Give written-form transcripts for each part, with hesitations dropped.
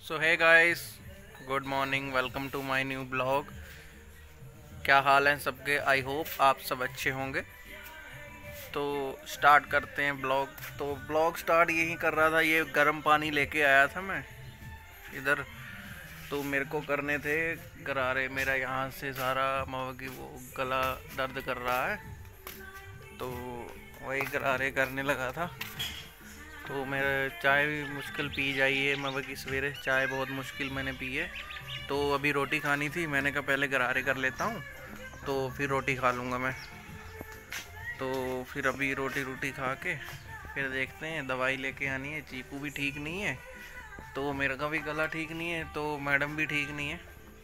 So hey guys, good morning, welcome to my new blog. क्या हाल है सबके? आई होप आप सब अच्छे होंगे। तो स्टार्ट करते हैं ब्लॉग। तो ब्लॉग स्टार्ट यही कर रहा था, ये गर्म पानी लेके आया था मैं इधर। तो मेरे को करने थे गरारे। मेरा यहाँ से सारा मतलब कि वो गला दर्द कर रहा है, तो वही गरारे करने लगा था। तो मेरा चाय भी मुश्किल पी जाइए, मतलब कि सवेरे चाय बहुत मुश्किल मैंने पी है। तो अभी रोटी खानी थी, मैंने कहा पहले गरारे कर लेता हूँ तो फिर रोटी खा लूँगा मैं। तो फिर अभी रोटी खा के फिर देखते हैं, दवाई लेके आनी है। चीकू भी ठीक नहीं है, तो मेरे का भी गला ठीक नहीं है, तो मैडम भी ठीक नहीं है,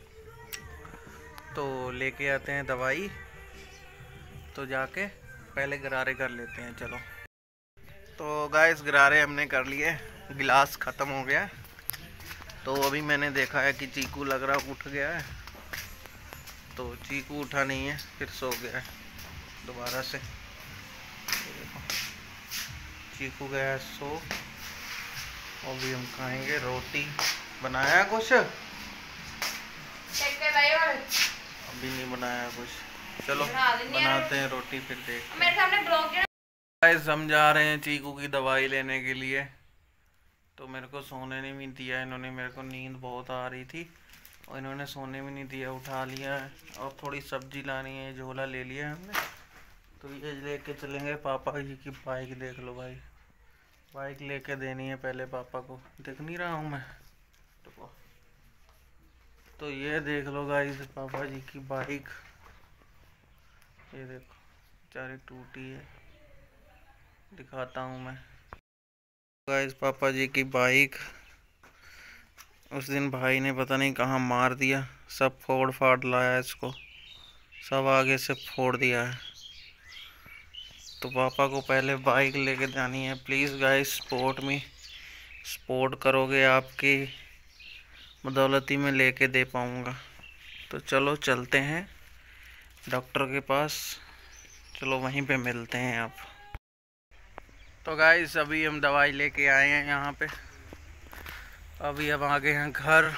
तो लेके आते हैं दवाई। तो जाके पहले गरारे कर लेते हैं, चलो। तो गाइस, गरारे हमने कर लिए, गिलास ख़त्म हो गया। तो अभी मैंने देखा है कि चीकू लग रहा उठ गया है, तो चीकू उठा नहीं है, फिर सो गया है दोबारा से। तो देखो, चीकू गया है सो। अभी हम खाएंगे रोटी। बनाया कुछ? अभी नहीं बनाया कुछ, चलो बनाते हैं रोटी फिर देखते हैं। गाइस, हम जा रहे हैं चीकू की दवाई लेने के लिए। तो मेरे को सोने नहीं भी दिया इन्होंने, मेरे को नींद बहुत आ रही थी और इन्होंने सोने भी नहीं दिया, उठा लिया है। और थोड़ी सब्जी लानी है, झोला ले लिया है हमने, तो ये लेके चलेंगे। पापा जी की बाइक देख लो भाई, बाइक लेके देनी है पहले पापा को। दिख नहीं रहा हूँ मैं तो ये देख लो गाइस, पापा जी की बाइक। ये देखो बेचारी टूटी है, दिखाता हूँ मैं गाइस। पापा जी की बाइक उस दिन भाई ने पता नहीं कहाँ मार दिया, सब फोड़ फाड़ लाया इसको, सब आगे से फोड़ दिया है। तो पापा को पहले बाइक लेके जानी है। प्लीज़ गाइस, सपोर्ट में, सपोर्ट करोगे आपकी बदौलती में लेके दे पाऊँगा। तो चलो चलते हैं डॉक्टर के पास, चलो वहीं पे मिलते हैं आप। तो गाइस, अभी हम दवाई लेके आए हैं यहाँ पे। अभी अब आ गए हैं घर।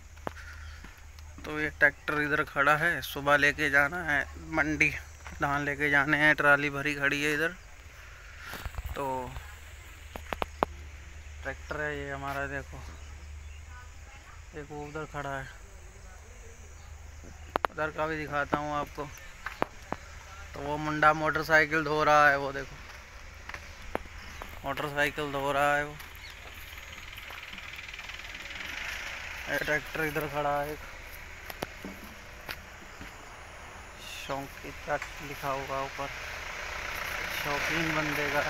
तो ये ट्रैक्टर इधर खड़ा है, सुबह लेके जाना है मंडी, धान लेके जाने हैं, ट्राली भरी खड़ी है इधर। तो ट्रैक्टर है ये हमारा, देखो देखो उधर खड़ा है, उधर का भी दिखाता हूँ आपको। तो वो मुंडा मोटरसाइकिल धो रहा है, वो देखो मोटरसाइकिल धो रहा है वो। ट्रैक्टर इधर खड़ा है, शौकीन तक लिखा होगा ऊपर, शौकीन बंदे का।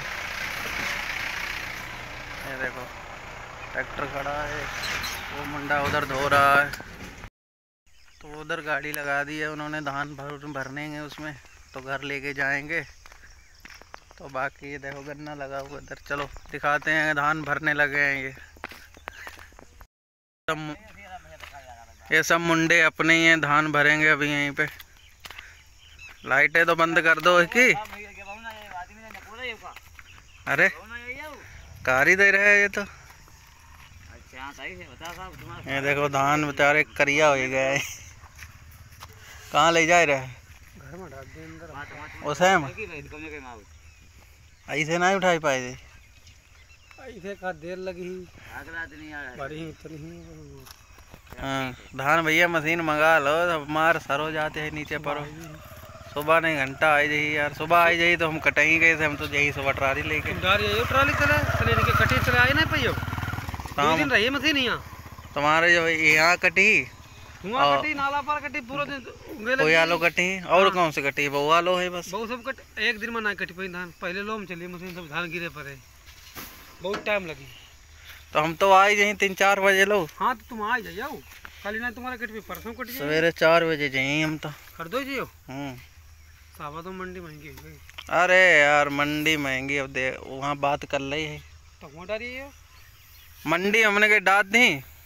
ये देखो ट्रैक्टर खड़ा है, वो मुंडा उधर धो रहा है। तो उधर गाड़ी लगा दी है उन्होंने, धान भरने हैं उसमें, तो घर लेके जाएंगे। तो बाकी ये देखो गन्ना लगा हुआ इधर, चलो दिखाते हैं। धान भरने लगे हैं ये सब मुंडे अपने ही हैं, धान भरेंगे अभी यहीं पे। लाइटें तो बंद कर दो इसकी। अरे कार ही दे रहे हैं ये तो। ये देखो धान बेचारे करिया हो गया है। कहाँ ले जा रहे हैं? उसे ऐसे ना उठाई पाए थे, ऐसे का देर लगी। हाँ धान भैया मशीन मंगा लो, हमार सरो जाते हैं नीचे पर। सुबह नहीं घंटा आई जाइए यार, सुबह आई जाइए तो हम कटेंगे कैसे? हम तो यही सुबह ट्राली लेके ट्राली चले के कटी चले आए ना पहियो दिन रही मशीन यहाँ तुम्हारे जो यहाँ कटी, कटी नाला पर कटी पूरा दिन, कोई आलो कटी और कौन से कटी? बहु आलो है बस, बहुत सब कट एक दिन में ना कटी पाई धान। पहले लो में चली मशीन, सब धान गिरे पड़े, बहुत टाइम लगी। तो हम तो आई जाइए 3-4 बजे लो। हाँ तो तुम आ जाओ, कल ना तुम्हारा कट पे परसों कट जाए, सवेरे 4 बजे जाइए हम तो कर दो जियो। सावा तो मंडी महंगी हो गई। अरे यार मंडी महंगी, अब दे वहाँ बात कर रही है तो मंडी हमने के डाट दी।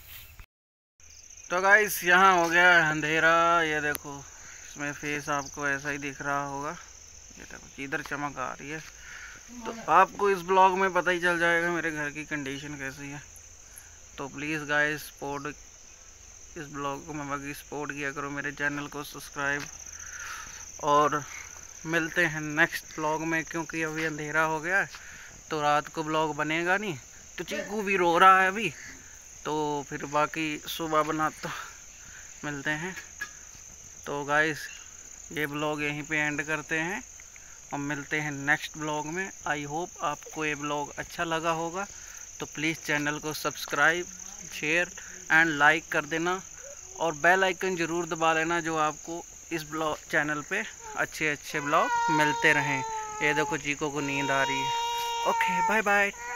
तो गाइस, यहाँ हो गया अंधेरा, ये देखो इसमें फेस आपको ऐसा ही दिख रहा होगा, ये देखो इधर चमक आ रही है। तो आपको इस ब्लॉग में पता ही चल जाएगा मेरे घर की कंडीशन कैसी है। तो प्लीज़ गाइस सपोर्ट, इस ब्लॉग को मैं बाकी सपोर्ट किया करो, मेरे चैनल को सब्सक्राइब। और मिलते हैं नेक्स्ट ब्लॉग में, क्योंकि अभी अंधेरा हो गया है तो रात को ब्लॉग बनेगा नहीं। तो चीकू भी रो रहा है अभी, तो फिर बाकी सुबह बनाता मिलते हैं। तो गाइस ये ब्लॉग यहीं पे एंड करते हैं और मिलते हैं नेक्स्ट ब्लॉग में। आई होप आपको ये ब्लॉग अच्छा लगा होगा, तो प्लीज़ चैनल को सब्सक्राइब, शेयर एंड लाइक कर देना और बेल आइकन ज़रूर दबा लेना, जो आपको इस ब्लॉग चैनल पे अच्छे अच्छे ब्लॉग मिलते रहें। ये देखो चीको को नींद आ रही है। Okay bye bye.